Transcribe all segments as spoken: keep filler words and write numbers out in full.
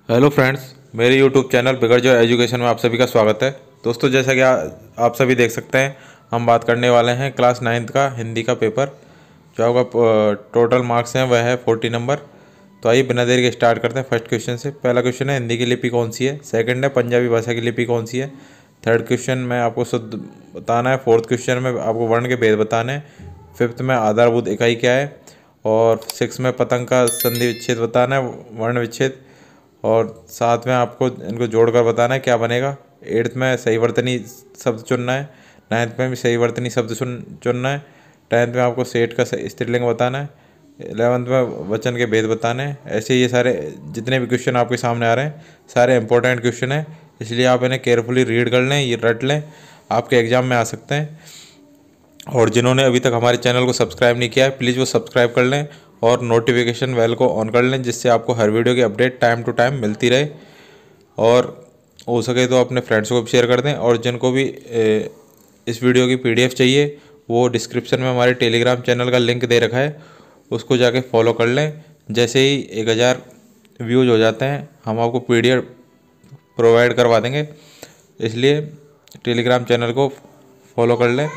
Hello friends, मेरे YouTube channel bigger जो education में आप सभी का स्वागत है। दोस्तों, जैसा कि आ, आप सभी देख सकते हैं, हम बात करने वाले हैं क्लास नाइन्थ का हिंदी का पेपर। जो आपका टोटल मार्क्स हैं वह है फोर्टी नंबर। तो आइए बिना देरी के स्टार्ट करते हैं फर्स्ट क्वेश्चन से। पहला क्वेश्चन है, हिंदी की लिपि कौन सी है। सेकंड है, पंजाबी भाषा की लिपि कौन सी है। थर्ड क्वेश्चन में आपको शुद्ध बताना है। फोर्थ क्वेश्चन में आपको वर्ण के भेद बताने हैं। फिफ्थ में आधारभूत इकाई क्या है। और सिक्स में पतंग का संधि विच्छेद बताना है, वर्ण विच्छेद। और साथ में आपको इनको जोड़कर बताना है क्या बनेगा। एट्थ में सही वर्तनी शब्द चुनना है। नाइन्थ में भी सही वर्तनी शब्द चुन चुनना है। टेंथ में आपको सेठ का स्त्रीलिंग बताना है। इलेवंथ में वचन के भेद बताने हैं। ऐसे ये सारे जितने भी क्वेश्चन आपके सामने आ रहे हैं सारे इंपॉर्टेंट क्वेश्चन हैं, इसलिए आप इन्हें केयरफुली रीड कर लें, ये रट लें, आपके एग्ज़ाम में आ सकते हैं। और जिन्होंने अभी तक हमारे चैनल को सब्सक्राइब नहीं किया है, प्लीज़ वो सब्सक्राइब कर लें और नोटिफिकेशन बेल को ऑन कर लें, जिससे आपको हर वीडियो की अपडेट टाइम टू टाइम मिलती रहे। और हो सके तो अपने फ्रेंड्स को भी शेयर कर दें। और जिनको भी इस वीडियो की पीडीएफ चाहिए, वो डिस्क्रिप्शन में हमारे टेलीग्राम चैनल का लिंक दे रखा है, उसको जाके फॉलो कर लें। जैसे ही एक हज़ार व्यूज़ हो जाते हैं हम आपको पीडीएफ प्रोवाइड करवा देंगे, इसलिए टेलीग्राम चैनल को फॉलो कर लें।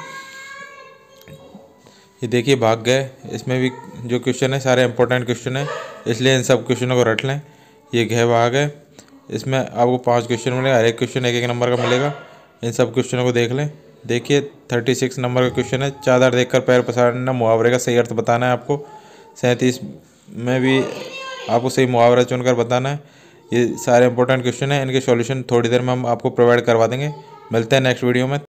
ये देखिए भाग गए, इसमें भी जो क्वेश्चन है सारे इंपॉर्टेंट क्वेश्चन है, इसलिए इन सब क्वेश्चनों को रट लें। ये घ भाग है, इसमें आपको पांच क्वेश्चन मिलेगा, हर एक क्वेश्चन एक एक नंबर का मिलेगा। इन सब क्वेश्चनों को देख लें। देखिए थर्टी सिक्स नंबर का क्वेश्चन है, चादर देखकर पैर पसारना, मुहावरे का सही अर्थ बताना है आपको। सैंतीस में भी आपको सही मुहावरा चुनकर बताना है। ये सारे इंपॉर्टेंट क्वेश्चन हैं, इनके सॉल्यूशन थोड़ी देर में हम आपको प्रोवाइड करवा देंगे। मिलते हैं नेक्स्ट वीडियो में।